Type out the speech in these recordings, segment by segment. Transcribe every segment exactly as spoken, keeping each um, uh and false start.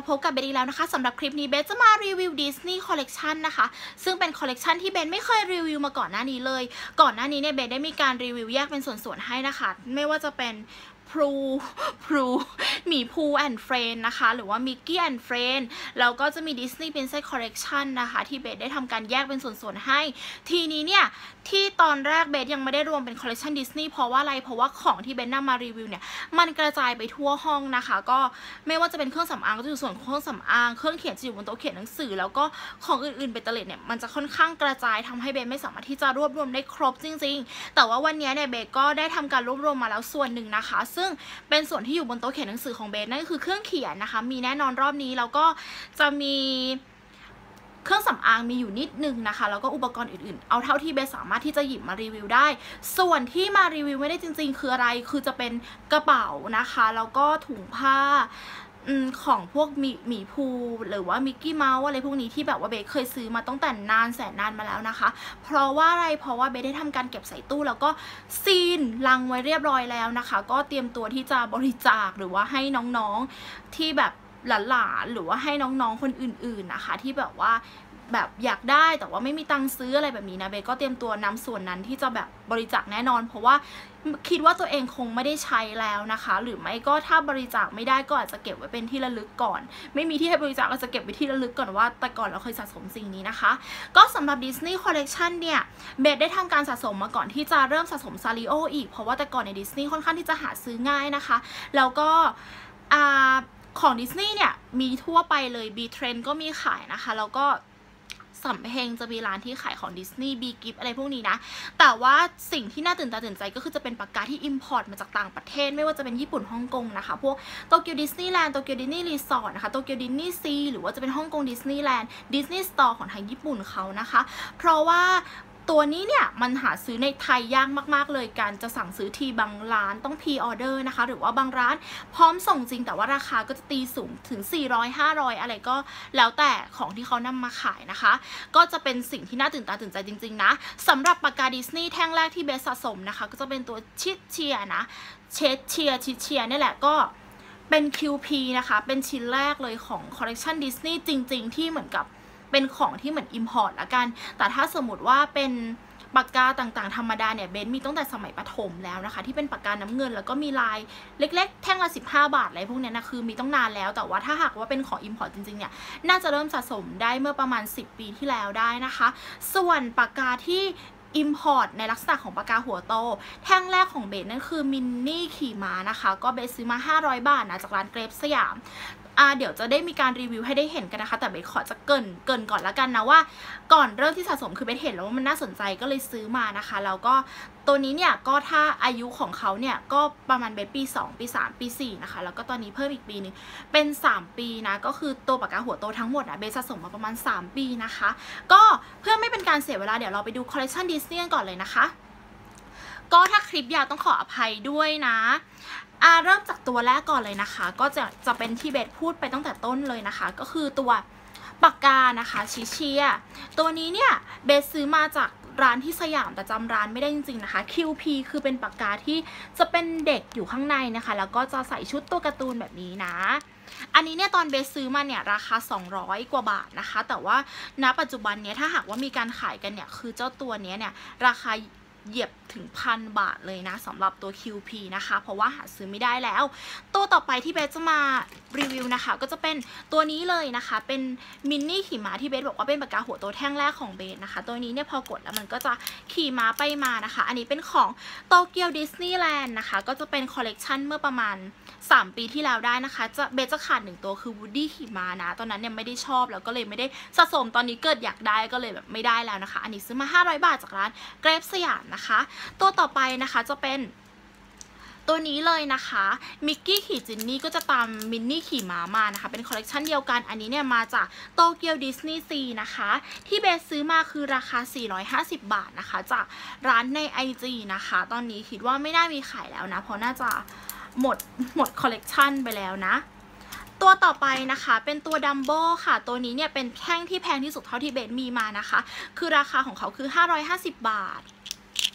พบกับเบสอีกแล้วนะคะสำหรับคลิปนี้เบสจะมารีวิวดิสนีย์คอลเลกชันนะคะซึ่งเป็นคอลเลกชันที่เบสไม่เคยรีวิวมาก่อนหน้านี้เลยก่อนหน้านี้เนี่ยเบสได้มีการรีวิวแยกเป็นส่วนๆให้นะคะไม่ว่าจะเป็นพลูพลูหมีพูแอนด์เฟรนนะคะหรือว่ามิกกี้แอนด์เฟรนแล้วก็จะมีดิสนีย์ Princess Collection นะคะที่เบสได้ทำการแยกเป็นส่วนๆให้ทีนี้เนี่ยที่ตอนแรกเบสยังไม่ได้รวมเป็นคอลเลกชันดิสนีย์เพราะว่าอะไรเพราะว่าของที่เบสนำมารีวิวเนี่ยมันกระจายไปทั่วห้องนะคะก็ไม่ว่าจะเป็นเครื่องสำอางก็จะอยู่ส่วนเครื่องสำอางเครื่องเขียนจะอยู่บนโต๊ะเขียนหนังสือแล้วก็ของอื่นๆเบตเตอร์เลดเนี่ยมันจะค่อนข้างกระจายทำให้เบสไม่สามารถที่จะรวบรวมได้ครบจริงๆแต่ว่าวันนี้เนี่ยเบสก็ได้ทำการรวบรวมมาแล้วส่วนหนึ่งนะคะซึ่งเป็นส่วนที่อยู่บนโต๊ะเขียนหนังสือของเบสนั่นก็คือเครื่องเขียนนะคะมีแน่นอนรอบนี้แล้วก็จะมีเครื่องสำอางมีอยู่นิดนึงนะคะแล้วก็อุปกรณ์อื่นๆเอาเท่าที่เบสสามารถที่จะหยิบมารีวิวได้ส่วนที่มารีวิวไม่ได้จริงๆคืออะไรคือจะเป็นกระเป๋านะคะแล้วก็ถุงผ้าของพวกมีหมีภูหรือว่ามิกกี้เมาส์อะไรพวกนี้ที่แบบว่าเบสเคยซื้อมาตั้งแต่นานแสนนานมาแล้วนะคะเพราะว่าอะไรเพราะว่าเบสได้ทำการเก็บใส่ตู้แล้วก็ซีนลังไว้เรียบร้อยแล้วนะคะก็เตรียมตัวที่จะบริจาคหรือว่าให้น้องๆที่แบบหลานๆหรือว่าให้น้องๆคนอื่นๆนะคะที่แบบว่าแบบอยากได้แต่ว่าไม่มีตังค์ซื้ออะไรแบบนี้นะเบสก็เตรียมตัวนำส่วนนั้นที่จะแบบบริจาคแน่นอนเพราะว่าคิดว่าตัวเองคงไม่ได้ใช้แล้วนะคะหรือไม่ก็ถ้าบริจาคไม่ได้ก็อาจจะเก็บไว้เป็นที่ระลึกก่อนไม่มีที่ให้บริจาคก็จะเก็บไว้ที่ระลึกก่อนว่าแต่ก่อนเราเคยสะสมสิ่งนี้นะคะก็สำหรับ Disney Collection เนี่ยเบสได้ทำการสะสมมาก่อนที่จะเริ่มสะสมซาริโออีกเพราะว่าแต่ก่อนใน Disney ค่อนข้างที่จะหาซื้อง่ายนะคะแล้วก็อ่าของดิสนีย์เนี่ยมีทั่วไปเลย B Trend ก็มีขายนะคะแล้วก็สำเพ็งจะมีร้านที่ขายของดิสนีย์บีกิฟอะไรพวกนี้นะแต่ว่าสิ่งที่น่าตื่นตาตื่นใจก็คือจะเป็นปากกาที่อิมพอร์ตมาจากต่างประเทศไม่ว่าจะเป็นญี่ปุ่นฮ่องกงนะคะพวกโตเกียวดิสนีย์แลนด์โตเกียวดิสนีย์รีสอร์ทนะคะโตเกียวดิสนีย์ซีหรือว่าจะเป็นฮ่องกงดิสนีย์แลนด์ดิสนีย์สโตร์ของทางญี่ปุ่นเขานะคะเพราะว่าตัวนี้เนี่ยมันหาซื้อในไทยยากมากๆเลยการจะสั่งซื้อทีบางร้านต้องพรีออเดอร์นะคะหรือว่าบางร้านพร้อมส่งจริงแต่ว่าราคาก็จะตีสูงถึงสี่ร้อย ห้าร้อยอะไรก็แล้วแต่ของที่เขานำมาขายนะคะก็จะเป็นสิ่งที่น่าตื่นตาตื่นใจจริงๆนะสำหรับปากกาดิสนีย์แท่งแรกที่เบสสะสมนะคะก็จะเป็นตัวชิดเชียนะเชดเชียชิดเชียนี่แหละก็เป็น คิว พี นะคะเป็นชิ้นแรกเลยของคอลเลกชันดิสนีย์จริงๆที่เหมือนกับเป็นของที่เหมือน import ละกันแต่ถ้าสมมติว่าเป็นปากกาต่างๆธรรมดาเนี่ยเบนมีตั้งแต่สมัยประถมแล้วนะคะที่เป็นปากกาน้ำเงินแล้วก็มีลายเล็กๆแท่งละสิบห้าบาทอะไรพวกนี้นะคือมีต้องนานแล้วแต่ว่าถ้าหากว่าเป็นของ import จริงๆเนี่ยน่าจะเริ่มสะสมได้เมื่อประมาณสิบปีที่แล้วได้นะคะส่วนปากกาที่import ในลักษณะของปากกาหัวโตแท่งแรกของเบสนั่นคือมินนี่ขี่ม้านะคะก็เบสซื้อมาห้าร้อยบาทนะจากร้านเกรฟสยามอ่าเดี๋ยวจะได้มีการรีวิวให้ได้เห็นกันนะคะแต่เบสขอจะเกินเกินก่อนละกันนะว่าก่อนเริ่มที่สะสมคือเบสเห็นแล้วว่ามันน่าสนใจก็เลยซื้อมานะคะแล้วก็ตัวนี้เนี่ยก็ถ้าอายุของเขาเนี่ยก็ประมาณเบสปีสองปีสามปีสี่นะคะแล้วก็ตอนนี้เพิ่มอีกปีนึงเป็นสามปีนะก็คือตัวปากกาหัวโตทั้งหมดอะเบสสะสมมาประมาณสามปีนะคะก็เพื่อไม่เป็นการเสียเวลาเดี๋ยวเราไปดูคอลเลคชันดิสนีย์กันก่อนเลยนะคะก็ถ้าคลิปยาวต้องขออภัยด้วยนะอ่าเริ่มจากตัวแรกก่อนเลยนะคะก็จะจะเป็นที่เบสพูดไปตั้งแต่ต้นเลยนะคะก็คือตัวปากกานะคะชิเชียตัวนี้เนี่ยเบสซื้อมาจากร้านที่สยามแต่จำร้านไม่ได้จริงๆนะคะ คิว พี คือเป็นปากกาที่จะเป็นเด็กอยู่ข้างในนะคะแล้วก็จะใส่ชุดตัวการ์ตูนแบบนี้นะอันนี้เนี่ยตอนเบสซื้อมาเนี่ยราคาสองร้อยกว่าบาทนะคะแต่ว่าณปัจจุบันเนี้ยถ้าหากว่ามีการขายกันเนี่ยคือเจ้าตัวนี้เนี่ยราคาเหยียบถึงพันบาทเลยนะสำหรับตัว คิว พี นะคะเพราะว่าหาซื้อไม่ได้แล้วตัวต่อไปที่เบสจะมารีวิวนะคะก็จะเป็นตัวนี้เลยนะคะเป็นมินนี่ขี่ม้าที่เบสบอกว่าเป็นปากกาหัวโตแท่งแรกของเบสนะคะตัวนี้เนี่ยพอกดแล้วมันก็จะขี่ม้าไปมานะคะอันนี้เป็นของโตเกียวดิสนีย์แลนด์นะคะก็จะเป็นคอลเลกชันเมื่อประมาณสามปีที่แล้วได้นะคะจะเบสจะขาดหนึ่งตัวคือวูดดี้ขี่ม้านะตอนนั้นเนี่ยไม่ได้ชอบแล้วก็เลยไม่ได้สะสมตอนนี้เกิดอยากได้ก็เลยแบบไม่ได้แล้วนะคะอันนี้ซื้อมาห้าร้อยบาทจากร้านเกรฟสยามนะคะตัวต่อไปนะคะจะเป็นตัวนี้เลยนะคะมิกกี้ขี่จินนี่ก็จะตามมินนี่ขี่ม้ามานะคะเป็นคอลเลกชันเดียวกันอันนี้เนี่ยมาจากโตเกียวดิสนีย์ซีนะคะที่เบสซื้อมาคือราคาสี่ร้อยห้าสิบบาทนะคะจากร้านใน ไอ จี นะคะตอนนี้คิดว่าไม่น่ามีขายแล้วนะเพราะน่าจะหมดหมดคอลเลกชันไปแล้วนะตัวต่อไปนะคะเป็นตัวดัมโบ้ค่ะตัวนี้เนี่ยเป็นแท่งที่แพงที่สุดเท่าที่เบสมีมานะคะคือราคาของเขาคือห้าร้อยห้าสิบบาทพ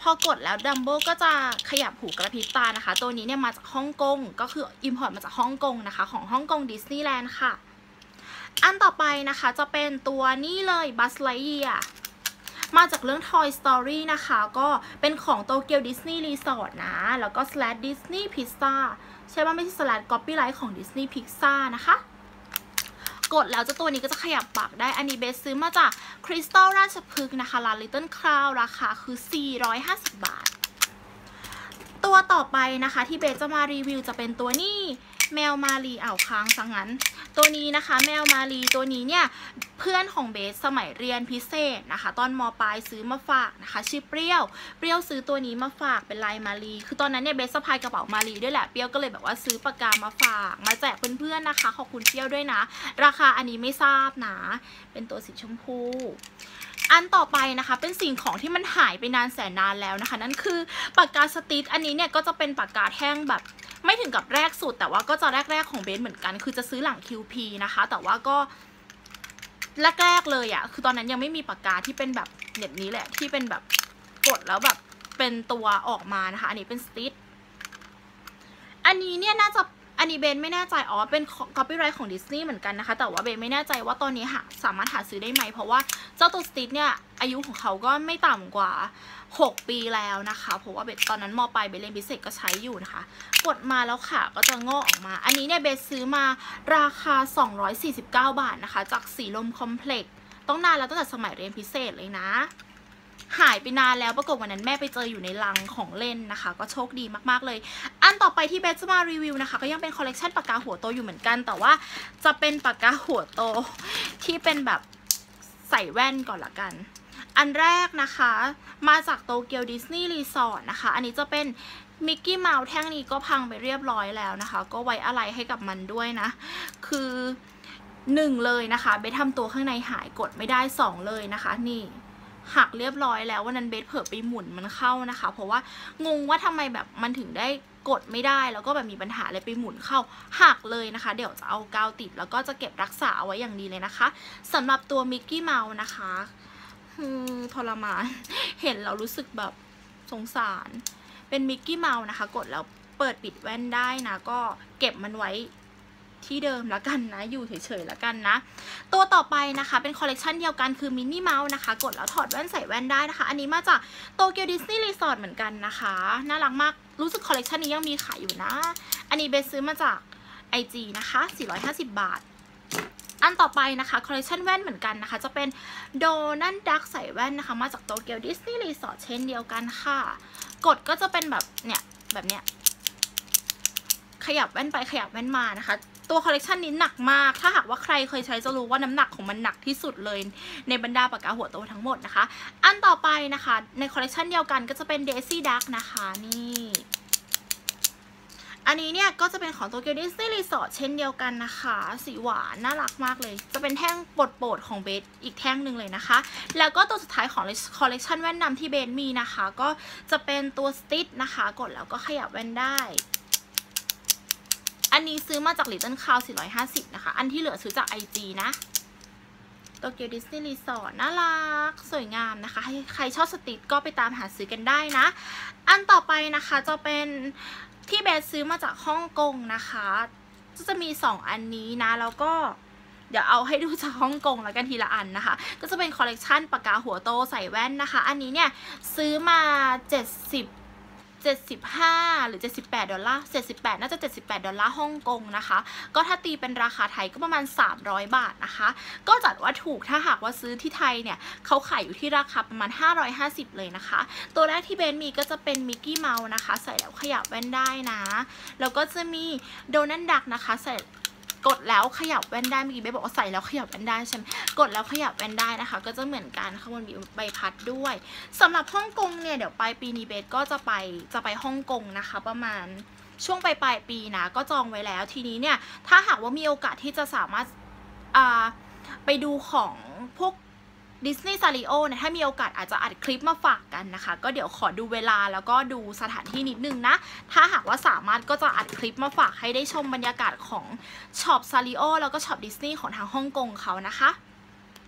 อกดแล้วดัมโบก็จะขยับหูกระพริบตานะคะตัวนี้เนี่ยมาจากฮ่องกงก็คืออิมพอร์ตมาจากฮ่องกงนะคะของฮ่องกงดิสนีย์แลนด์ค่ะอันต่อไปนะคะจะเป็นตัวนี้เลยบัสไลเยียมาจากเรื่อง Toy Story นะคะก็เป็นของโตเกียวดิสนีย์รีสอร์ทนะแล้วก็ slash Disney Pizza ใช่ว่าไม่ใช่ slash copyright ของ Disney Pizza นะคะกดแล้วเจ้าตัวนี้ก็จะขยับปากได้อันนี้เบสซื้อมาจากคริสตัลราชพฤกษ์นะคะร้าน Little Crown ราคาคือสี่ร้อยห้าสิบบาทตัวต่อไปนะคะที่เบสจะมารีวิวจะเป็นตัวนี้แมวมารีอ่าวค้างซะงั้นตัวนี้นะคะแมวมารีตัวนี้เนี่ยเพื่อนของเบสสมัยเรียนพิเศษนะคะตอนม.ปลายซื้อมาฝากนะคะชื่อเปรี้ยวเปรี้ยวซื้อตัวนี้มาฝากเป็นลายมารีคือตอนนั้นเนี่ยเบสสะพายกระเป๋ามารีด้วยแหละเปรี้ยวก็เลยแบบว่าซื้อปากกามาฝากมาแจกเพื่อนๆนะคะขอบคุณเปรี้ยวด้วยนะราคาอันนี้ไม่ทราบนะเป็นตัวสีชมพูอันต่อไปนะคะเป็นสิ่งของที่มันหายไปนานแสนนานแล้วนะคะนั่นคือปากกาสติ๊กอันนี้เนี่ยก็จะเป็นปากกาแท่งแบบไม่ถึงกับแรกสุดแต่ว่าก็จะแรกๆของเบสเหมือนกันคือจะซื้อหลัง คิว พี นะคะแต่ว่าก็แรกๆเลยอะคือตอนนั้นยังไม่มีปากกาที่เป็นแบบแบบนี้แหละที่เป็นแบบกดแล้วแบบเป็นตัวออกมานะคะอันนี้เป็นสติ๊กอันนี้เนี่ยน่าจะอันนี้เบนไม่แน่ใจอ๋อเป็น copyright ของดิสนีย์เหมือนกันนะคะแต่ว่าเบนไม่แน่ใจว่าตอนนี้หาสามารถหาซื้อได้ไหมเพราะว่าเจ้าตัวสติ๊กเนี่ยอายุของเขาก็ไม่ต่ำกว่าหกปีแล้วนะคะเพราะว่าเบสตอนนั้นม.ปลายเบสเรียนพิเศษก็ใช้อยู่นะคะกดมาแล้วค่ะก็จะงอกออกมาอันนี้เนี่ยเบสซื้อมาราคาสองร้อยสี่สิบเก้าบาทนะคะจากสีลมคอมเพล็กซ์ต้องนานแล้วตั้งแต่สมัยเรียนพิเศษเลยนะหายไปนานแล้วปรากฏวันนั้นแม่ไปเจออยู่ในลังของเล่นนะคะก็โชคดีมากๆเลยอันต่อไปที่เบสจะมารีวิวนะคะก็ยังเป็นคอลเลกชันปากกาหัวโตอยู่เหมือนกันแต่ว่าจะเป็นปากกาหัวโตที่เป็นแบบใส่แว่นก่อนละกันอันแรกนะคะมาจากโตเกียวดิสนีย์รีสอร์ทนะคะอันนี้จะเป็นมิกกี้เมาส์แท่งนี้ก็พังไปเรียบร้อยแล้วนะคะก็ไว้อะไรให้กับมันด้วยนะคือหนึ่งเลยนะคะเบสทำตัวข้างในหายกดไม่ได้สองเลยนะคะนี่หักเรียบร้อยแล้ววันนั้นเบสเผลอไปหมุนมันเข้านะคะเพราะว่างงว่าทำไมแบบมันถึงได้กดไม่ได้แล้วก็แบบมีปัญหาเลยไปหมุนเข้าหักเลยนะคะเดี๋ยวจะเอากาวติดแล้วก็จะเก็บรักษาเอาไว้อย่างดีเลยนะคะสำหรับตัวมิกกี้เมาส์นะคะทรมานเห็นเรารู้สึกแบบสงสารเป็นมิกกี้เมาส์นะคะกดแล้วเปิดปิดแว่นได้นะก็เก็บมันไว้ที่เดิมแล้วกันนะอยู่เฉยๆแล้วกันนะตัวต่อไปนะคะเป็นคอลเลกชันเดียวกันคือมินนี่เมาส์นะคะกดแล้วถอดแว่นใส่แว่นได้นะคะอันนี้มาจากโตเกียวดิสนีย์รีสอร์ทเหมือนกันนะคะน่ารักมากรู้สึกคอลเลกชันนี้ยังมีขายอยู่นะอันนี้เบสซื้อมาจาก ไอ จี นะคะสี่ร้อยห้าสิบบาทอันต่อไปนะคะคอลเลคชันแว่นเหมือนกันนะคะจะเป็นโดนัลดักใส่แว่นนะคะมาจากโตเกียวดิสนีย์รีสอร์ทเช่นเดียวกันค่ะกดก็จะเป็นแบบเนี่ยแบบเนี้ยขยับแว่นไปขยับแว่นมานะคะตัวคอลเลกชันนี้หนักมากถ้าหากว่าใครเคยใช้จะรู้ว่าน้ำหนักของมันหนักที่สุดเลยในบรรดาปากกาหัวโตทั้งหมดนะคะอันต่อไปนะคะในคอลเลกชันเดียวกันก็จะเป็นเดซี่ดักนะคะนี่อันนี้เนี่ยก็จะเป็นของโตเกียวดิสนีย์รีสอร์ทเช่นเดียวกันนะคะสีหวานน่ารักมากเลยจะเป็นแท่งโปรดๆของเบสอีกแท่งหนึ่งเลยนะคะแล้วก็ตัวสุดท้ายของคอลเลกชันแว่นนำที่เบสมีนะคะก็จะเป็นตัวสติ๊กนะคะกดแล้วก็ขยับแว่นได้อันนี้ซื้อมาจาก Little Crown สี่ร้อยห้าสิบนะคะอันที่เหลือซื้อจาก ไอ จี นะโตเกียวดิสนีย์รีสอร์ทน่ารักสวยงามนะคะใครชอบสติ๊กก็ไปตามหาซื้อกันได้นะอันต่อไปนะคะจะเป็นที่เบสซื้อมาจากฮ่องกงนะคะจะมีสองอันนี้นะแล้วก็เดี๋ยวเอาให้ดูจากฮ่องกงแล้วกันทีละอันนะคะก็จะเป็นคอลเลกชันปากกาหัวโตใส่แว่นนะคะอันนี้เนี่ยซื้อมาเจ็ดสิบ เจ็ดสิบห้าหรือเจ็ดสิบแปดดอลลาร์เจ็ดสิบแปดน่าจะเจ็ดสิบแปดดอลลาร์ฮ่องกงนะคะก็ถ้าตีเป็นราคาไทยก็ประมาณสามร้อยบาทนะคะก็จัดว่าถูกถ้าหากว่าซื้อที่ไทยเนี่ยเขาขายอยู่ที่ราคาประมาณห้าร้อยห้าสิบเลยนะคะตัวแรกที่เบนมีก็จะเป็นมิกกี้เมาส์นะคะใส่แล้วขยับแว่นได้นะแล้วก็จะมีโดนัลด์ดักนะคะใส่กดแล้วขยับแว่นได้เมื่อกี้เบสบอกว่าใส่แล้วขยับแว่นได้ใช่ไหมกดแล้วขยับแว่นได้นะคะก็จะเหมือนกันข้างบนมีใบพัดด้วยสำหรับฮ่องกงเนี่ยเดี๋ยวปลายปีนี้เบสก็จะไปจะไปฮ่องกงนะคะประมาณช่วงปลายปลายปีนะก็จองไว้แล้วทีนี้เนี่ยถ้าหากว่ามีโอกาสที่จะสามารถอ่าไปดูของพวกดิสนีย์ซาริโอเนี่ยถ้ามีโอกาสอาจจะอัดคลิปมาฝากกันนะคะก็เดี๋ยวขอดูเวลาแล้วก็ดูสถานที่นิดนึงนะถ้าหากว่าสามารถก็จะอัดคลิปมาฝากให้ได้ชมบรรยากาศของช็อปซาริโอแล้วก็ช็อปดิสนีย์ของทางฮ่องกงเขานะคะ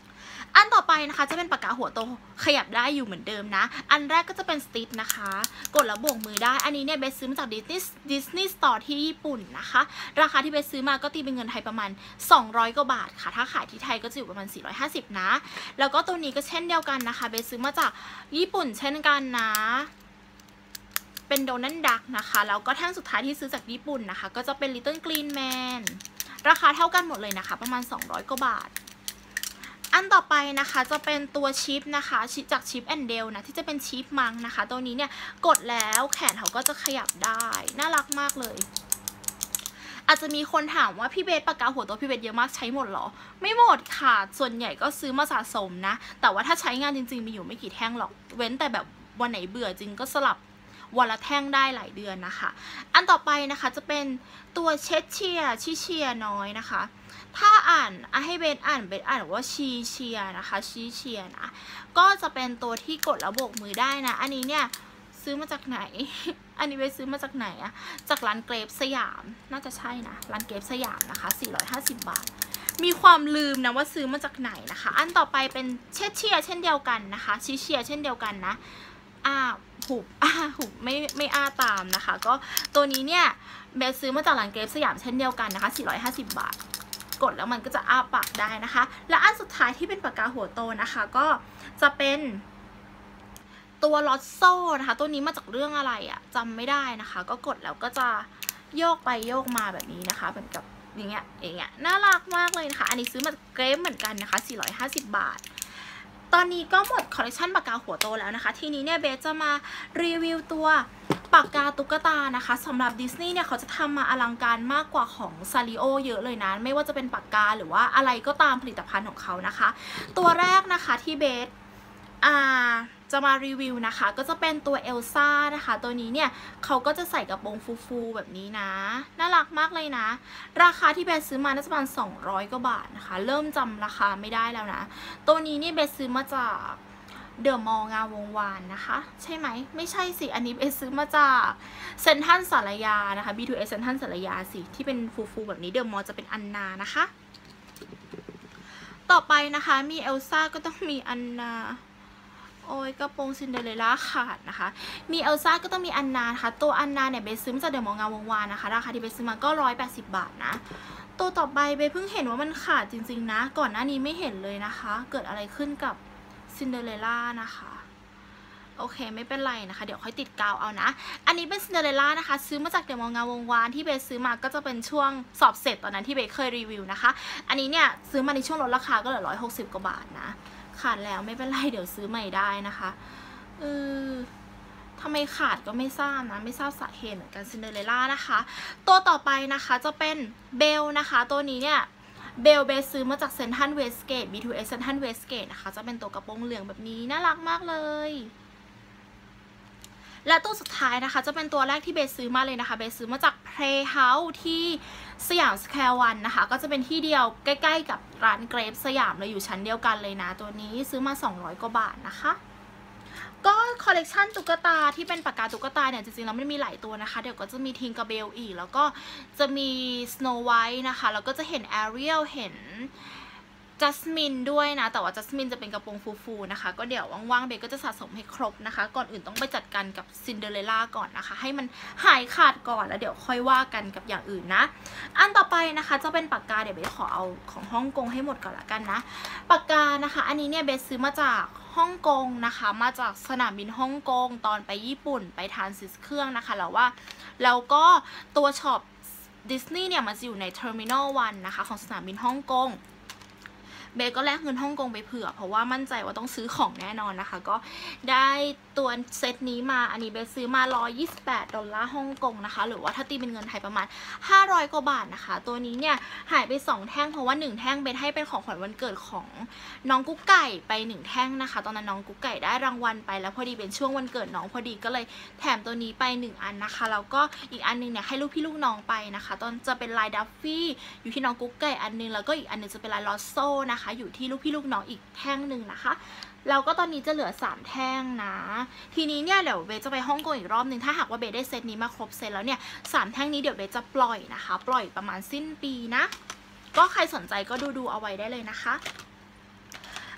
อันต่อไปนะคะจะเป็นปากกาหัวโตขยับได้อยู่เหมือนเดิมนะอันแรกก็จะเป็นสติ๊กนะคะกดแล้วโบกมือได้อันนี้เนี่ยเบสซื้อมาจากดิสนีย์ดิสนีย์สโตร์ที่ญี่ปุ่นนะคะราคาที่เบสซื้อมาก็ตีเป็นเงินไทยประมาณสองร้อยกว่าบาทค่ะถ้าขายที่ไทยก็จะอยู่ประมาณสี่ร้อยห้าสิบนะแล้วก็ตัวนี้ก็เช่นเดียวกันนะคะเบสซื้อมาจากญี่ปุ่นเช่นกันนะเป็นโดนัลด์ดักนะคะแล้วก็แท่งสุดท้ายที่ซื้อจากญี่ปุ่นนะคะก็จะเป็น Little Green Man ราคาเท่ากันหมดเลยนะคะประมาณสองร้อยกว่าบาทอันต่อไปนะคะจะเป็นตัวชิปนะคะชิปจากชิปแอนเดลนะที่จะเป็นชิปมังนะคะตัวนี้เนี่ยกดแล้วแขนเขาก็จะขยับได้น่ารักมากเลยอาจจะมีคนถามว่าพี่เบสปากกาหัวโตพี่เบสเยอะมากใช้หมดหรอไม่หมดค่ะส่วนใหญ่ก็ซื้อมาสะสมนะแต่ว่าถ้าใช้งานจริงๆมีอยู่ไม่กี่แท่งหรอกเว้นแต่แบบวันไหนเบื่อจริงก็สลับวันละแท่งได้หลายเดือนนะคะอันต่อไปนะคะจะเป็นตัวเชดเชียชิเชียน้อยนะคะถ้าอ่านให้เบสอ่านเบสอ่านว่าชีเชียนะคะชีเชียนะก็จะเป็นตัวที่กดแล้วโบกมือได้นะอันนี้เนี่ยซื้อมาจากไหน อันนี้เบสซื้อมาจากไหนอะจากร้านเกรฟสยามน่าจะใช่นะร้านเกรฟสยามนะคะสี่ร้อยห้าสิบบาทมีความลืมนะว่าซื้อมาจากไหนนะคะอันต่อไปเป็นเชดเชียเช่นเดียวกันนะคะชีเชียเช่นเดียวกันนะอ้าหุบอ้าหุบไม่ไม่อ้าตามนะคะก็ตัวนี้เนี่ยเบสซื้อมาจากร้านเกรฟสยามเช่นเดียวกันนะคะสี่ร้อยห้าสิบบาทกดแล้วมันก็จะอ้าปากได้นะคะและอันสุดท้ายที่เป็นปากกาหัวโตนะคะก็จะเป็นตัวลอตโซ่นะคะตัวนี้มาจากเรื่องอะไรอะจำไม่ได้นะคะก็กดแล้วก็จะโยกไปโยกมาแบบนี้นะคะเหมือนกับอย่างเงี้ยอย่างเงี้ยน่ารักมากเลยนะคะอันนี้ซื้อมาจากเกรฟเหมือนกันนะคะสี่ร้อยห้าสิบบาทตอนนี้ก็หมดคอลเลคชันปากกาหัวโตแล้วนะคะทีนี้เนี่ยเบสจะมารีวิวตัวปากกาตุ๊กตานะคะสำหรับดิสนีย์เนี่ยเขาจะทำมาอลังการมากกว่าของซาริโอเยอะเลยนะไม่ว่าจะเป็นปากกาหรือว่าอะไรก็ตามผลิตภัณฑ์ของเขานะคะตัวแรกนะคะที่เบสอ่าจะมารีวิวนะคะก็จะเป็นตัวเอลซ่านะคะตัวนี้เนี่ยเขาก็จะใส่กระโปรงฟูๆแบบนี้นะน่ารักมากเลยนะราคาที่เบสซื้อมาน่าจะประมาณสองร้อยกว่าบาทนะคะเริ่มจำราคาไม่ได้แล้วนะตัวนี้นี่เบสซื้อมาจากเดอะมอลล์งามวงวานนะคะใช่ไหมไม่ใช่สิอันนี้เบสซื้อมาจากเซ็นทรัลสารยานะคะ บี ทู เอส เซ็นทรัลสารยาสิที่เป็นฟูๆแบบนี้เดอะมอลล์จะเป็นอันนานะคะต่อไปนะคะมีเอลซ่าก็ต้องมีอันนาโอ้ยกระโปรงซินเดอเรลล่าขาดนะคะมีเอลซ่าก็ต้องมีอันนาค่ะตัวอันนาเนี่ยเบสซื้อมาจากเดอะมอลล์งามวงวานนะคะราคาที่เบสซื้อมาก็ร้อยแปดสิบบาทนะตัวต่อไปเบสเพิ่งเห็นว่ามันขาดจริงๆนะก่อนหน้านี้ไม่เห็นเลยนะคะเกิดอะไรขึ้นกับซินเดอเรลล่านะคะโอเคไม่เป็นไรนะคะเดี๋ยวค่อยติดกาวเอานะอันนี้เป็นซินเดอเรลล่านะคะซื้อมาจากเดอะมอลล์งามวงวานที่เบสซื้อมาก็จะเป็นช่วงสอบเสร็จตอนนั้นที่เบสเคยรีวิวนะคะอันนี้เนี่ยซื้อมาในช่วงลดราคาก็เหลือร้อยหกสิบกว่าบาทนะขาดแล้วไม่เป็นไรเดี๋ยวซื้อใหม่ได้นะคะเออทำไมขาดก็ไม่ทราบนะไม่ทราบสาเหตุเหมือนกันซินเดอเรลล่านะคะตัวต่อไปนะคะจะเป็นเบลนะคะตัวนี้เนี่ยเบลเบสซื้อมาจากเซ็นทรัลเวสเกต บี ทู เอส เซ็นทรัลเวสเกตนะคะจะเป็นตัวกระโปรงเหลืองแบบนี้น่ารักมากเลยและตัวสุดท้ายนะคะจะเป็นตัวแรกที่เบสซื้อมาเลยนะคะเบสซื้อมาจาก Playhouse ที่สยามสแควร์วันนะคะก็จะเป็นที่เดียวใกล้ๆกับร้านเกรฟสยามเลยอยู่ชั้นเดียวกันเลยนะตัวนี้ซื้อมาสองร้อยกว่าบาทนะคะก็คอลเลกชันตุ๊กตาที่เป็นปากกาตุ๊กตาเนี่ยจริงๆแล้วมันมีหลายตัวนะคะเดี๋ยวก็จะมีทิงกาเบลอีกแล้วก็จะมีสโนว์ไวท์นะคะแล้วก็จะเห็นแอเรียลเห็นจัสมินด้วยนะแต่ว่าจัสมินจะเป็นกระโปรงฟูๆนะคะก็เดี๋ยวว่างๆเบสก็จะสะสมให้ครบนะคะก่อนอื่นต้องไปจัดการกับซินเดอเรลล่าก่อนนะคะให้มันหายขาดก่อนแล้วเดี๋ยวค่อยว่ากันกับอย่างอื่นนะอันต่อไปนะคะจะเป็นปากกาเดี๋ยวเบสขอเอาของฮ่องกงให้หมดก่อนละกันนะปากกานะคะอันนี้เนี่ยเบสซื้อมาจากฮ่องกงนะคะมาจากสนามบินฮ่องกงตอนไปญี่ปุ่นไปทานซิสเครื่องนะคะแล้วว่าแล้วก็ตัวช็อปดิสนีย์เนี่ยมันจะอยู่ในเทอร์มินอลวันนะคะของสนามบินฮ่องกงเบสก็แลกเงินฮ่องกงไปเผื่อเพราะว่ามั่นใจว่าต้องซื้อของแน่นอนนะคะก็ได้ตัวเซตนี้มาอันนี้เบสซื้อมาหนึ่งร้อยยี่สิบแปดดอลลาร์ฮ่องกงนะคะหรือว่าถ้าตีเป็นเงินไทยประมาณห้าร้อยกว่าบาทนะคะตัวนี้เนี่ยหายไปสองแท่งเพราะว่าหนึ่งแท่งเบสให้เป็นของขวัญวันเกิดของน้องกุ๊กไก่ไปหนึ่งแท่งนะคะตอนนั้นน้องกุ๊กไก่ได้รางวัลไปแล้วพอดีเป็นช่วงวันเกิดน้องพอดีก็เลยแถมตัวนี้ไปหนึ่งอันนะคะแล้วก็อีกอันนึงเนี่ยให้ลูกพี่ลูกน้องไปนะคะตอนจะเป็นลายดัฟฟี่อยู่ที่น้องกุ๊กไก่อันนึงแล้วก็อีกอันนึงจะเป็นลายลอสโซ่นะคะอยู่ที่ลูกพี่ลูกน้องอีกแท่งหนึ่งนะคะแล้วก็ตอนนี้จะเหลือสามแท่งนะทีนี้เนี่ยเดี๋ยวเบสจะไปฮ่องกงอีกรอบหนึ่งถ้าหากว่าเบสได้เซตนี้มาครบเซตแล้วเนี่ยสามแท่งนี้เดี๋ยวเบสจะปล่อยนะคะปล่อยประมาณสิ้นปีนะก็ใครสนใจก็ดูดูเอาไว้ได้เลยนะคะ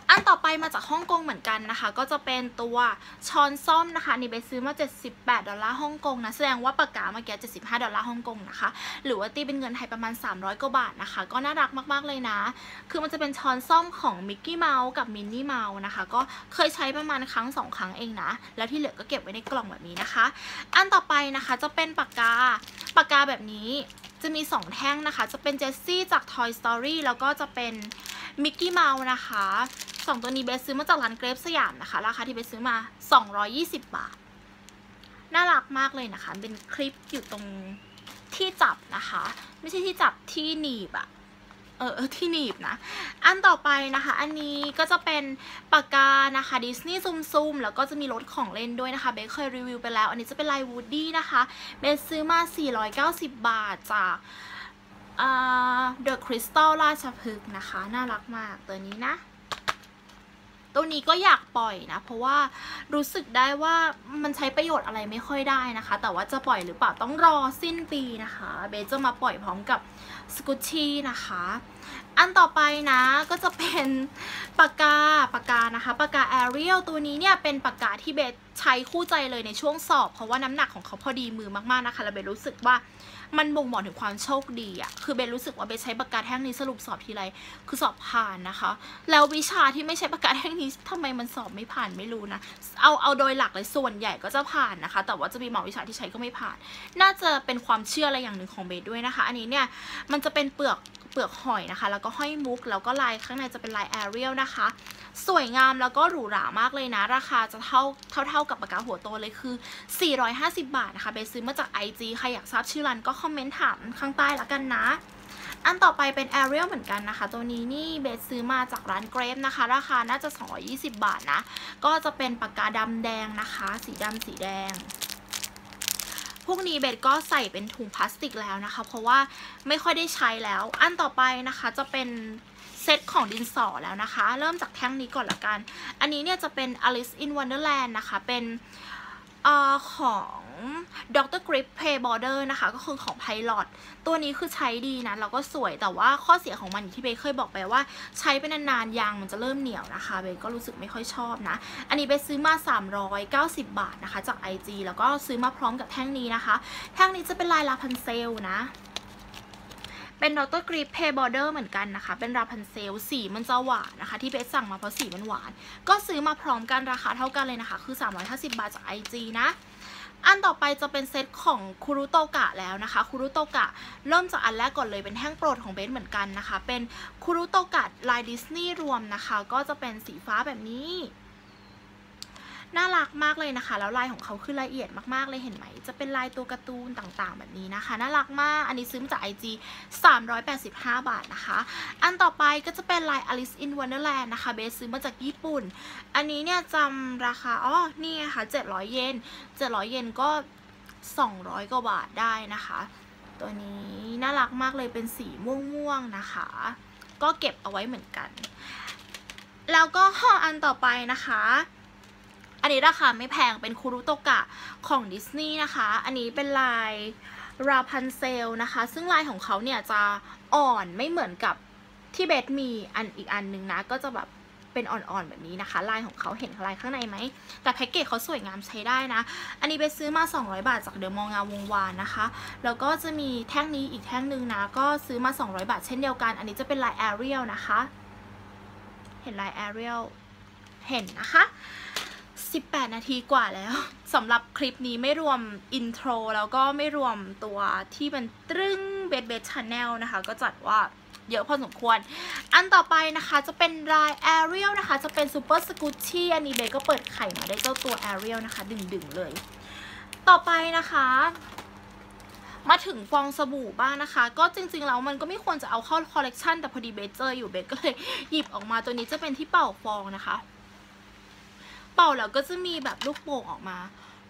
อันต่อไปมาจากฮ่องกงเหมือนกันนะคะก็จะเป็นตัวช้อนส้อมนะคะนี่เบสซื้อมาเจ็ดสิบแปดดอลลาร์ฮ่องกงนะแสดงว่าปากกาเมื่อกี้เจ็ดสิบห้าดอลลาร์ฮ่องกงนะคะหรือว่าตีเป็นเงินไทยประมาณสามร้อยกว่าบาทนะคะก็น่ารักมากๆเลยนะคือมันจะเป็นช้อนส้อมของมิกกี้เมาส์กับมินนี่เมาส์นะคะก็เคยใช้ประมาณครั้งสองครั้งเองนะแล้วที่เหลือก็เก็บไว้ในกล่องแบบนี้นะคะอันต่อไปนะคะจะเป็นปากกาปากกาแบบนี้จะมีสองแท่งนะคะจะเป็นเจสซี่จาก Toy Story แล้วก็จะเป็นมิกกี้เมาส์นะคะสองตัวนี้เบสซื้อมาจากร้านเกรฟสยามนะคะราคาที่เบสซื้อมาสองร้อยยี่สิบบาทน่ารักมากเลยนะคะเป็นคลิปอยู่ตรงที่จับนะคะไม่ใช่ที่จับที่หนีบอะเออที่หนีบนะอันต่อไปนะคะอันนี้ก็จะเป็นปากกานะคะดิสนีย์ซุมๆแล้วก็จะมีรถของเล่นด้วยนะคะเบสเคยรีวิวไปแล้วอันนี้จะเป็นลายวูดดี้นะคะเบสซื้อมาสี่ร้อยเก้าสิบบาทจากอ่า The Crystal ราชพฤกษ์นะคะน่ารักมากตัวนี้นะตัวนี้ก็อยากปล่อยนะเพราะว่ารู้สึกได้ว่ามันใช้ประโยชน์อะไรไม่ค่อยได้นะคะแต่ว่าจะปล่อยหรือเปล่าต้องรอสิ้นปีนะคะเบสจะมาปล่อยพร้อมกับสกุชชี่นะคะอันต่อไปนะก็จะเป็นปากกาปากกานะคะปากกาแอเรียลตัวนี้เนี่ยเป็นปากกาที่เบสใช้คู่ใจเลยในช่วงสอบเพราะว่าน้ำหนักของเขาพอดีมือมากๆนะคะแล้วเบสรู้สึกว่ามันบ่งบอกถึงความโชคดีอะคือเบสรู้สึกว่าเบสใช้ปากกาแท่งนี้สรุปสอบทีไรคือสอบผ่านนะคะแล้ววิชาที่ไม่ใช้ปากกาแท่งนี้ทำไมมันสอบไม่ผ่านไม่รู้นะเอาเอาโดยหลักเลยส่วนใหญ่ก็จะผ่านนะคะแต่ว่าจะมีบางวิชาที่ใช้ก็ไม่ผ่านน่าจะเป็นความเชื่ออะไรอย่างหนึ่งของเบสด้วยนะคะอันนี้เนี่ยมันจะเป็นเปลือกเปลือกหอยนะคะแล้วก็ห้อยมุกแล้วก็ลายข้างในจะเป็นลายแอเรียลนะคะสวยงามแล้วก็หรูหรามากเลยนะราคาจะเท่าเท่าเท่ากับปากกาหัวโตเลยคือสี่ร้อยห้าสิบบาทนะคะเบสซื้อมาจาก ไอ จี ใครอยากทราบชื่อร้านก็คอมเมนต์ถามข้างใต้ละกันนะอันต่อไปเป็นแอเรียลเหมือนกันนะคะตัวนี้นี่เบสซื้อมาจากร้านเกรฟนะคะราคาน่าจะสองร้อยยี่สิบบาทนะก็จะเป็นปากกาดำแดงนะคะสีดำสีแดงพวกนี้เบสก็ใส่เป็นถุงพลาสติกแล้วนะคะเพราะว่าไม่ค่อยได้ใช้แล้วอันต่อไปนะคะจะเป็นเซตของดินสอแล้วนะคะเริ่มจากแท่งนี้ก่อนละกันอันนี้เนี่ยจะเป็น Alice in Wonderland นะคะเป็นเอ่อของด็อกเตอร์ Grip Play Border นะคะก็คือของ Pilot ตัวนี้คือใช้ดีนะแล้วก็สวยแต่ว่าข้อเสียของมันที่เบสเคยบอกไปว่าใช้ไปนานๆยางมันจะเริ่มเหนียวนะคะเบสก็รู้สึกไม่ค่อยชอบนะอันนี้เบสซื้อมาสามร้อยเก้าสิบบาทนะคะจาก ไอ จี แล้วก็ซื้อมาพร้อมกับแท่งนี้นะคะแท่งนี้จะเป็นลายลาพันเซลนะเป็นด็อกเตอร์ Grip Play Border เหมือนกันนะคะเป็นราพันเซลสีมันจะหวานนะคะที่เบสสั่งมาเพราะสีมันหวานก็ซื้อมาพร้อมกันราคาเท่ากันเลยนะคะคือสามร้อยห้าสิบบาทจาก ไอ จี นะอันต่อไปจะเป็นเซตของคุรุโตกะแล้วนะคะคุรุโตกะเริ่มจากอันแรกก่อนเลยเป็นแท่งโปรดของเบสเหมือนกันนะคะเป็นคุรุโตกะลายดิสนีย์รวมนะคะก็จะเป็นสีฟ้าแบบนี้น่ารักมากเลยนะคะแล้วลายของเขาคือละเอียดมากๆเลยเห็นไหมจะเป็นลายตัวการ์ตูนต่างๆแบบนี้นะคะน่ารักมากอันนี้ซื้อมาจาก ไอ จี สามร้อยแปดสิบห้าบาทนะคะอันต่อไปก็จะเป็นลาย Alice in Wonderland นะคะเบสซื้อมาจากญี่ปุ่นอันนี้เนี่ยจำราคาอ๋อนี่ค่ะเจ็ดร้อยเยนเจ็ดร้อยเยนก็สองร้อยกว่าบาทได้นะคะตัวนี้น่ารักมากเลยเป็นสีม่วงๆนะคะก็เก็บเอาไว้เหมือนกันแล้วก็อันต่อไปนะคะอันนี้ราคาไม่แพงเป็นคุรุโตกะของดิสนีย์นะคะอันนี้เป็นลายราพันเซลนะคะซึ่งลายของเขาเนี่ยจะอ่อนไม่เหมือนกับที่เบสมีอันอีกอันนึงนะก็จะแบบเป็นอ่อนๆแบบนี้นะคะลายของเขาเห็นลายข้างในไหมแต่แพ็กเกจเขาสวยงามใช้ได้นะอันนี้เบสซื้อมาสองร้อยบาทจากเดอะมอลล์งามวงวานนะคะแล้วก็จะมีแท่งนี้อีกแท่งนึงนะก็ซื้อมาสองร้อยบาทเช่นเดียวกันอันนี้จะเป็นลายแอเรียลนะคะเห็นลายแอเรียลเห็นนะคะสิบแปดนาทีกว่าแล้วสำหรับคลิปนี้ไม่รวมอินโทรแล้วก็ไม่รวมตัวที่เป็นตรึ้งเบสเบสชาแนลนะคะก็จัดว่าเยอะพอสมควรอันต่อไปนะคะจะเป็นลายแอเรียลนะคะจะเป็นซูเปอร์สกูชี่อันนี้เบสก็เปิดไข่มาได้เจ้าตัวแอเรียลนะคะดึงๆเลยต่อไปนะคะมาถึงฟองสบู่บ้างนะคะก็จริงๆแล้วมันก็ไม่ควรจะเอาเข้าคอลเลกชันแต่พอดีเบสเจออยู่เบสก็เลยหยิบออกมาตัวนี้จะเป็นที่เป่าฟองนะคะเป่าแล้วก็จะมีแบบลูกโป่งออกมา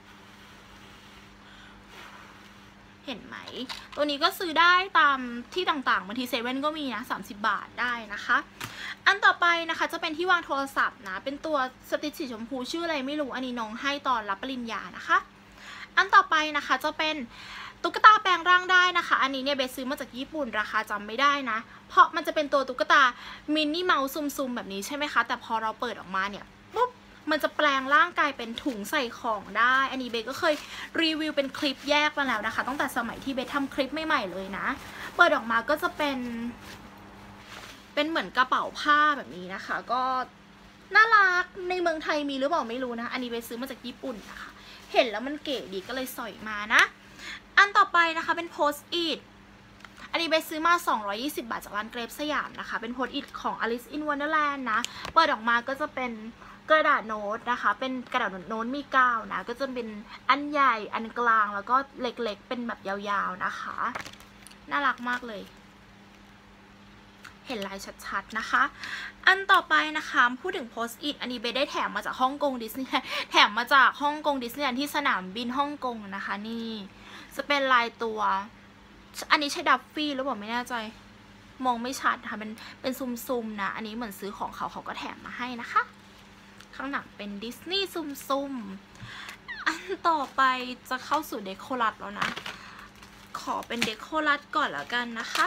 เห็นไหมตัวนี้ก็ซื้อได้ตามที่ต่างๆบางทีเซเว่นก็มีนะสามสิบบาทได้นะคะอันต่อไปนะคะจะเป็นที่วางโทรศัพท์นะเป็นตัวสติชสีชมพูชื่ออะไรไม่รู้อันนี้น้องให้ตอนรับปริญญานะคะอันต่อไปนะคะจะเป็นตุ๊กตาแปลงร่างได้นะคะอันนี้เนี่ยเบสซื้อมาจากญี่ปุ่นราคาจำไม่ได้นะเพราะมันจะเป็นตัวตุ๊กตามินนี่เมาส์ซุมๆแบบนี้ใช่ไหมคะแต่พอเราเปิดออกมาเนี่ยปุ๊บมันจะแปลงร่างกายเป็นถุงใส่ของได้อันนี้เบสก็เคยรีวิวเป็นคลิปแยกมาแล้วนะคะตั้งแต่สมัยที่เบสทำคลิปใหม่ๆเลยนะเปิดออกมาก็จะเป็นเป็นเหมือนกระเป๋าผ้าแบบนี้นะคะก็น่ารักในเมืองไทยมีหรือเปล่าไม่รู้นะอันนี้เบสซื้อมาจากญี่ปุ่นนะคะเห็นแล้วมันเก๋ดีก็เลยสอยมานะอันต่อไปนะคะเป็นโพสต์อิทอันนี้เบสซื้อมาสองร้อยยี่สิบบาทจากร้านเกรฟสยามนะคะเป็นโพสต์อิทของ Alice in Wonderland นะเปิดออกมาก็จะเป็นกระดาษโน้ตนะคะเป็นกระดาษโน้ตมีกาวนะก็จะเป็นอันใหญ่อันกลางแล้วก็เล็กๆเป็นแบบยาวๆนะคะน่ารักมากเลยเห็นลายชัดๆนะคะอันต่อไปนะคะพูดถึงโพสต์อิทอันนี้เบสได้แถมมาจากฮ่องกงดิสนีย์แถมมาจากฮ่องกงดิสนีย์ที่สนามบินฮ่องกงนะคะนี่จะเป็นลายตัวอันนี้ใช่ดัฟฟี่หรือเปล่าไม่แน่ใจมองไม่ชัดค่ะเป็นเป็นซุ่มๆนะอันนี้เหมือนซื้อของเขาเขาก็แถมมาให้นะคะข้างหลังเป็นดิสนีย์ซุ่มๆอันต่อไปจะเข้าสู่เดโครัสแล้วนะขอเป็นเดโครัสก่อนแล้วกันนะคะ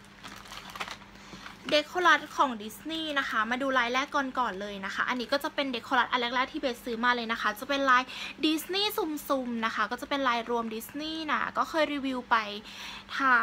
เดโครัสของดิสนีย์นะคะมาดูลายแรกก่อนก่อนเลยนะคะอันนี้ก็จะเป็นเดโครัสอันแรกๆที่เบสซื้อมาเลยนะคะจะเป็นลายดิสนีย์ซุ่มๆนะคะก็จะเป็นลายรวมดิสนีย์นะก็เคยรีวิวไปทาง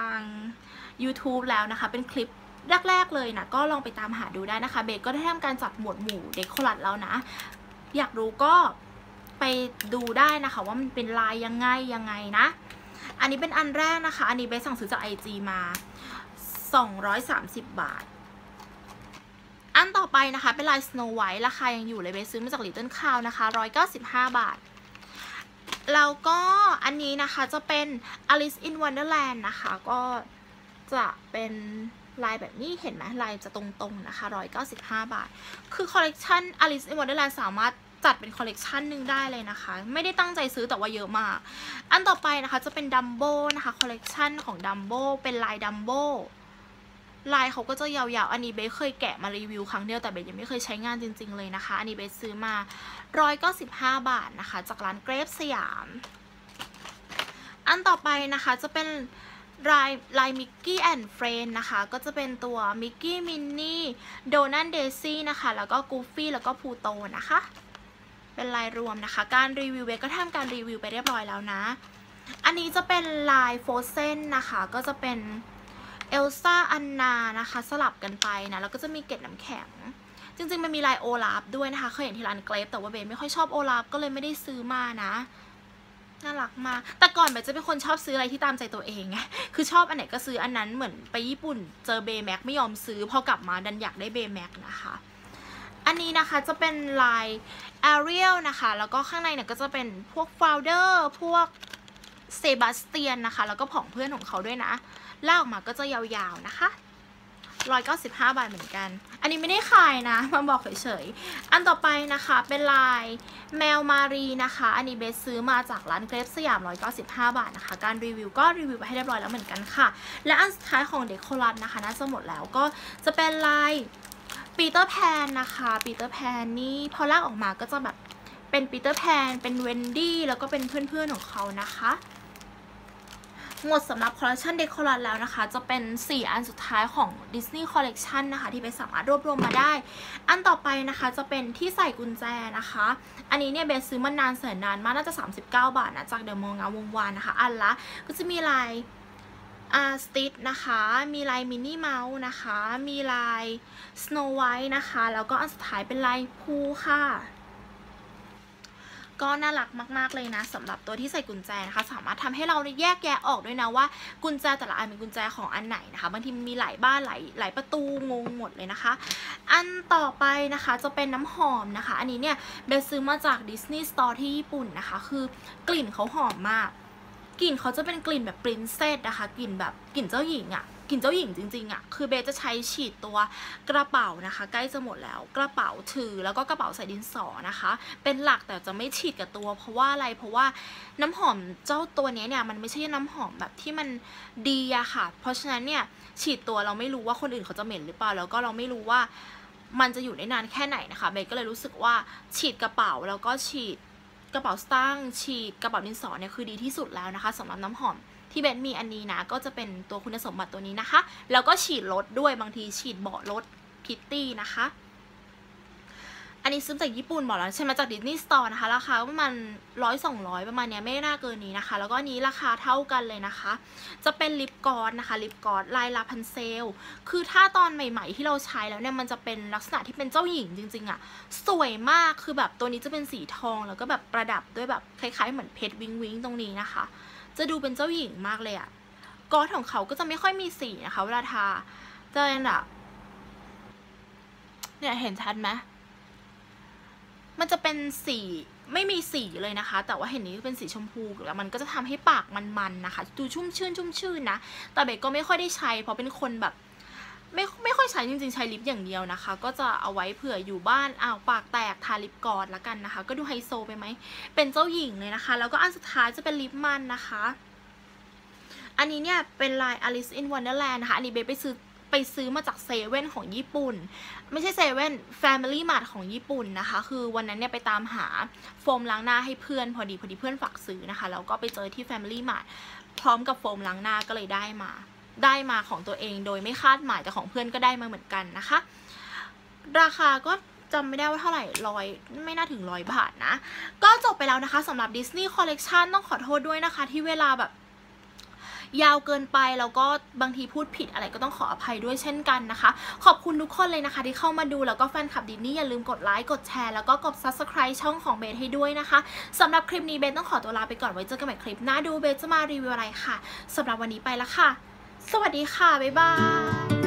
YouTube แล้วนะคะเป็นคลิปแรกๆเลยนะก็ลองไปตามหาดูได้นะคะเบสก็ได้ทำการจัดหมวดหมู่เดโครัสแล้วนะอยากรู้ก็ไปดูได้นะคะว่ามันเป็นลายยังไงยังไงนะอันนี้เป็นอันแรกนะคะอันนี้เบสสั่งซื้อจาก ไอ จี มาสองร้อยสามสิบบาทอันต่อไปนะคะเป็นลาย Snow White ราคายังอยู่เลยเบสซื้อมาจาก Little Cow นะคะหนึ่งร้อยเก้าสิบห้าบาทแล้วก็อันนี้นะคะจะเป็น Alice in Wonderland นะคะก็จะเป็นลายแบบนี้เห็นไหมลายจะตรงๆนะคะหนึ่งร้อยเก้าสิบห้าบาทคือคอลเลกชัน Alice in Wonderland สามารถจัดเป็นคอลเลกชันหนึ่งได้เลยนะคะไม่ได้ตั้งใจซื้อแต่ว่าเยอะมากอันต่อไปนะคะจะเป็นดัมโบ้นะคะคอลเลกชันของดัมโบ้เป็นลายดัมโบ้ลายเขาก็จะยาวๆอันนี้เบสเคยแกะมารีวิวครั้งเดียวแต่เบสยังไม่เคยใช้งานจริงๆเลยนะคะอันนี้เบสซื้อมาหนึ่งร้อยเก้าสิบห้าบาทนะคะจากร้านเกรฟสยามอันต่อไปนะคะจะเป็นลายลายมิกกี้แอนด์เฟรนด์นะคะก็จะเป็นตัวมิกกี้มินนี่โดนัทเดซี่นะคะแล้วก็กูฟี่แล้วก็พูโตนะคะเป็นลายรวมนะคะการรีวิวเบสก็ทำการรีวิวไปเรียบร้อยแล้วนะอันนี้จะเป็นลายโฟเซนนะคะก็จะเป็นเอลซ่าอันนานะคะสลับกันไปนะแล้วก็จะมีเกล็ดน้ำแข็งจริงๆมันมีลายโอลาฟด้วยนะคะเคยเห็นที่ร้านเกรฟแต่ว่าเบสไม่ค่อยชอบโอลาฟก็เลยไม่ได้ซื้อมานะน่ารักมากแต่ก่อนเบสจะเป็นคนชอบซื้ออะไรที่ตามใจตัวเองไงคือชอบอันไหนก็ซื้ออันนั้นเหมือนไปญี่ปุ่นเจอเบย์แม็กไม่ยอมซื้อพอกลับมาดันอยากได้เบย์แม็กนะคะอันนี้นะคะจะเป็นลายแอเรียลนะคะแล้วก็ข้างในเนี่ยก็จะเป็นพวกฟลาวเดอร์พวกเซบาสเตียนนะคะแล้วก็ผองเพื่อนของเขาด้วยนะลากออกมาก็จะยาวๆนะคะหนึ่งร้อยเก้าสิบห้าบาทเหมือนกันอันนี้ไม่ได้ขายนะมาบอกเฉยๆอันต่อไปนะคะเป็นลายแมวมารีนะคะอันนี้เบสซื้อมาจากร้านเกรฟสยามหนึ่งร้อยเก้าสิบห้าบาทนะคะการรีวิวก็รีวิวไปให้เรียบร้อยแล้วเหมือนกันค่ะและอันสุดท้ายของเดโครัสนะคะน่าจะหมดแล้วก็จะเป็นลายปีเตอร์แพนนะคะปีเตอร์แพนนี่พอลากออกมาก็จะแบบเป็นปีเตอร์แพนเป็นเวนดี้แล้วก็เป็นเพื่อนๆของเขานะคะหมดสำหรับคอลเลคชันเดโครัสแล้วนะคะจะเป็นสี่อันสุดท้ายของ Disney Collection นะคะที่เบสสามารถรวบรวมมาได้อันต่อไปนะคะจะเป็นที่ใส่กุญแจนะคะอันนี้เนี่ยเบสซื้อมานานแสนนานมากน่าจะสามสิบเก้าบาทนะจากเดอะมอลล์งามวงวานนะคะอันละก็จะมีลายอาร์สติทนะคะมีลายมินนี่เมาส์นะคะมีลายสโนว์ไวท์นะคะแล้วก็อันสุดท้ายเป็นลายพูค่ะก็น่ารักมากๆเลยนะสำหรับตัวที่ใส่กุญแจนะคะสามารถทำให้เราแยกแยะออกด้วยนะว่ากุญแจแต่ละอันเป็นกุญแจของอันไหนนะคะบางทีมีหลายบ้านหลายหลายประตูงงหมดเลยนะคะอันต่อไปนะคะจะเป็นน้ำหอมนะคะอันนี้เนี่ยเบสซื้อมาจาก Disney Store ที่ญี่ปุ่นนะคะคือกลิ่นเขาหอมมากกลิ่นเขาจะเป็นกลิ่นแบบปรินเซสนะคะกลิ่นแบบกลิ่นเจ้าหญิงอะกลิ่นเจ้าหญิงจริงๆอะคือเบสจะใช้ฉีดตัวกระเป๋านะคะใกล้จะหมดแล้วกระเป๋าถือแล้วก็กระเป๋าใส่ดินสอนะคะเป็นหลักแต่จะไม่ฉีดกับตัวเพราะว่าอะไรเพราะว่าน้ำหอมเจ้าตัวนี้เนี่ยมันไม่ใช่น้ำหอมแบบที่มันดีอะค่ะเพราะฉะนั้นเนี่ยฉีดตัวเราไม่รู้ว่าคนอื่นเขาจะเหม็นหรือเปล่าแล้วก็เราไม่รู้ว่ามันจะอยู่ได้นานแค่ไหนนะคะเบสก็เลยรู้สึกว่าฉีดกระเป๋าแล้วก็ฉีดกระเป๋าสตางค์ฉีดกระเป๋าดินสอเนี่ยคือดีที่สุดแล้วนะคะสำหรับน้ำหอมที่เบนมีอันนี้นะก็จะเป็นตัวคุณสมบัติตัวนี้นะคะแล้วก็ฉีดรถด้วยบางทีฉีดเบาะรถคิตตี้นะคะอันนี้ซื้อจากญี่ปุ่นบอกแล้วใช่ไหมจากดิสนีย์สโตร์นะคะราคาประมาณร้อยสองร้อยประมาณนี้ไม่น่าเกินนี้นะคะแล้วก็อันนี้ราคาเท่ากันเลยนะคะจะเป็นลิปกลอสนะคะลิปกลอสลายลาพันเซลคือถ้าตอนใหม่ๆที่เราใช้แล้วเนี่ยมันจะเป็นลักษณะที่เป็นเจ้าหญิงจริงๆอะสวยมากคือแบบตัวนี้จะเป็นสีทองแล้วก็แบบประดับด้วยแบบคล้ายๆเหมือนเพชรวิงวิงตรงนี้นะคะจะดูเป็นเจ้าหญิงมากเลยอะกลอสของเขาก็จะไม่ค่อยมีสีนะคะเวลาทาจะเป็นแบบเนี่ยเห็นชัดไหมมันจะเป็นสีไม่มีสีเลยนะคะแต่ว่าเห็นนี้เป็นสีชมพูแล้วมันก็จะทำให้ปากมันๆนะคะดูชุ่มชื่นชุ่มชื่นนะแต่เบกก็ไม่ค่อยได้ใช้เพราะเป็นคนแบบไม่ไม่ค่อยใช้จริงๆใช้ลิปอย่างเดียวนะคะก็จะเอาไว้เผื่ออยู่บ้านอ้าวปากแตกทาลิปกลอสละกันนะคะก็ดูไฮโซไปไหมเป็นเจ้าหญิงเลยนะคะแล้วก็อันสุดท้ายจะเป็นลิปมันนะคะอันนี้เนี่ยเป็นลาย Alice in Wonderland นะคะอันนี้เบกไปซื้อไปซื้อมาจากเซเว่นของญี่ปุ่นไม่ใช่เซเว่น Family Mart ของญี่ปุ่นนะคะคือวันนั้นเนี่ยไปตามหาโฟมล้างหน้าให้เพื่อนพอดีพอดีเพื่อนฝากซื้อนะคะแล้วก็ไปเจอที่ Family Mart พร้อมกับโฟมล้างหน้าก็เลยได้มาได้มาของตัวเองโดยไม่คาดหมายแต่ของเพื่อนก็ได้มาเหมือนกันนะคะราคาก็จำไม่ได้ว่าเท่าไหร่ร้อยไม่น่าถึงร้อยบาทนะก็จบไปแล้วนะคะสำหรับ Disney Collection ต้องขอโทษด้วยนะคะที่เวลาแบบยาวเกินไปแล้วก็บางทีพูดผิดอะไรก็ต้องขออภัยด้วยเช่นกันนะคะขอบคุณทุกคนเลยนะคะที่เข้ามาดูแล้วก็แฟนคลับดิสนีย์อย่าลืมกดไลค์กดแชร์แล้วก็กด ซับสไครบ์ ช่องของเบสให้ด้วยนะคะสำหรับคลิปนี้เบสต้องขอตัวลาไปก่อนไว้เจอกันใหม่คลิปหน้าดูเบสจะมารีวิวอะไรค่ะสำหรับวันนี้ไปละค่ะสวัสดีค่ะบ๊ายบาย